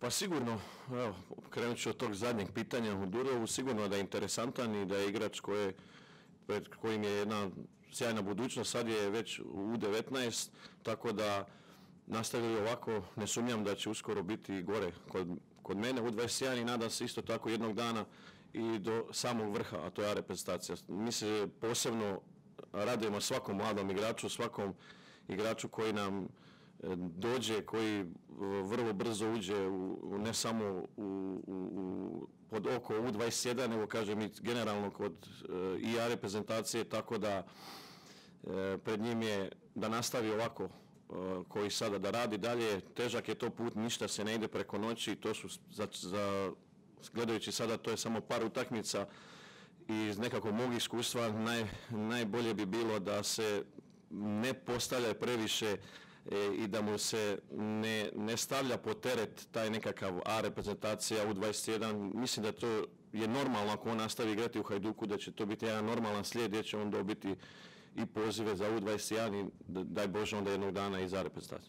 Pa sigurno, evo, krenut ću od tog zadnjeg pitanja u Durovu, sigurno da je interesantan i da je igrač pred kojim je jedna sjajna budućnost, sad je već u U19, tako da nastavili ovako, ne sumnjam da će uskoro biti gore kod mene u U21 i nadam se isto tako jednog dana i do samog vrha, a to je A reprezentacija. Mi se posebno radujemo svakom mladom igraču, svakom igraču koji nam dođe, koji vrlo brzo uđe ne samo pod oko U21, nego kažem i generalno kod i A reprezentacije, tako da pred njim je da nastavi ovako koji sada da radi dalje. Težak je to put, ništa se ne ide preko noći, to su gledajući sada to je samo par utakmica i iz nekakvog mog iskustva najbolje bi bilo da se ne postavlja previše i da mu se ne stavlja po teret taj nekakav A reprezentacija U21. Mislim da to je normalno ako on nastavi igrati u Hajduku, da će to biti jedan normalan slijed gdje će on dobiti i pozive za U21 i daj Bože onda jednog dana i za reprezentaciju.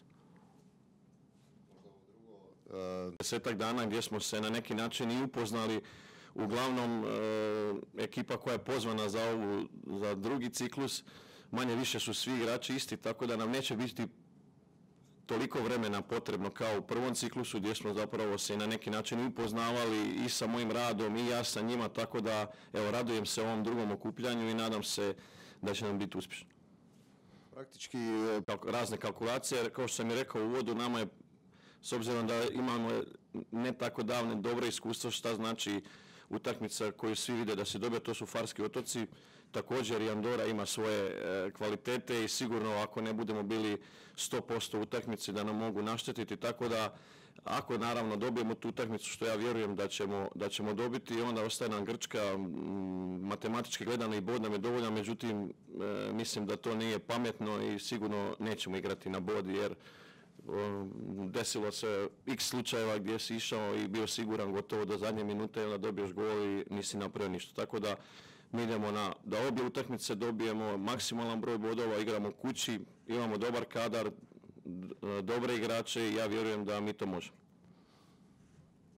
10 dana gdje smo se na neki način i upoznali, uglavnom ekipa koja je pozvana za drugi ciklus, manje više su svi igrači isti, tako da nam neće biti toliko vremena potrebno kao u prvom ciklusu gdje smo zapravo se na neki način upoznavali i sa mojim radom i ja sa njima, tako da evo radujem se ovom drugom okupljanju i nadam se da će nam biti uspješno. Praktički razne kalkulacije, kao što sam i rekao u uvodu, nama je, s obzirom da imamo ne tako davne dobre iskustvo šta znači utakmica koju svi vide da se dobija, to su Farski otoci, također i Andora ima svoje kvalitete i sigurno ako ne budemo bili 100% utakmici da nam mogu naštetiti, tako da ako naravno dobijemo tu utakmicu, što ja vjerujem da ćemo dobiti, onda ostaje nam Grčka, matematički gledano i bod nam je dovoljan, međutim mislim da to nije pametno i sigurno nećemo igrati na bod jer desilo se x slučajeva gdje si išao i bio siguran gotovo do zadnje minute i onda dobiješ gol i nisi napravio ništa. Tako da mi idemo da obje utakmice dobijemo maksimalan broj bodova, igramo kući, imamo dobar kadar, dobre igrače i ja vjerujem da mi to možemo.